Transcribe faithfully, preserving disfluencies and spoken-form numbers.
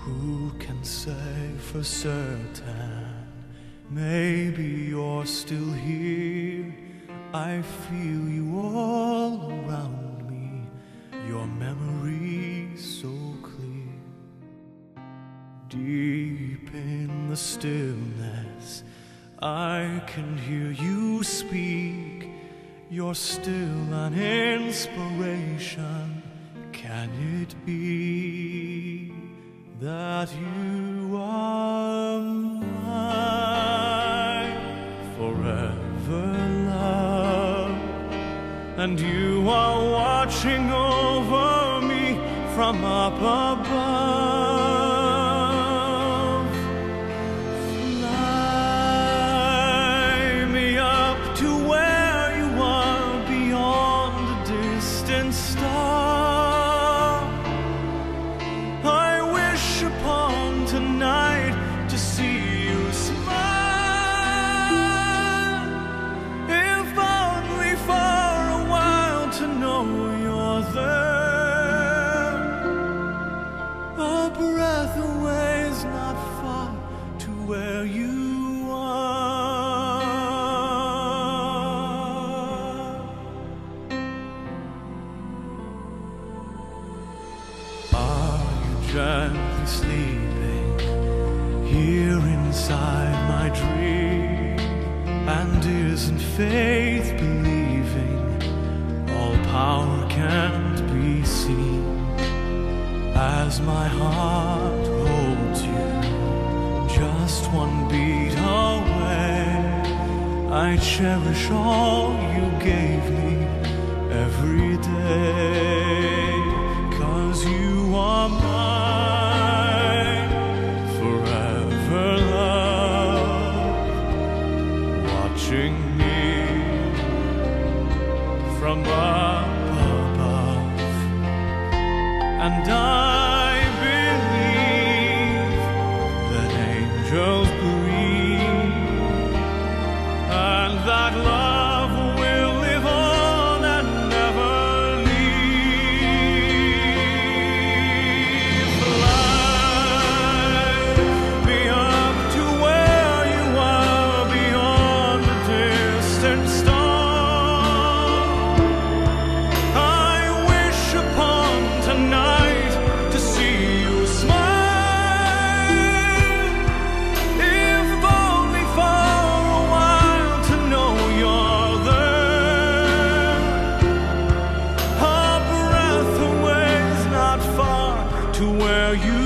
Who can say for certain? Maybe you're still here. I feel you all around me, your memory so clear. Deep in the stillness, I can hear you speak. You're still an inspiration. Can it be that you are mine forever, love? And you are watching over me from up above. Fly me up to where you are, beyond the distant star. I wish upon tonight to see you smile, if only for a while to know you're there. A breath away is not far to where you are. Are you gently sleeping here inside my dream? And isn't faith believing all power can't be seen? As my heart holds you just one beat away, I cherish all you gave me every day. 'Cause you are mine forever, love, watching me from up above. And I believe that angels breathe, and that love will live on and never leave. Fly me up to where you are, beyond the distant star. I wish upon tonight to see you smile, if only for a while to know you're there. A breath away is not far to where you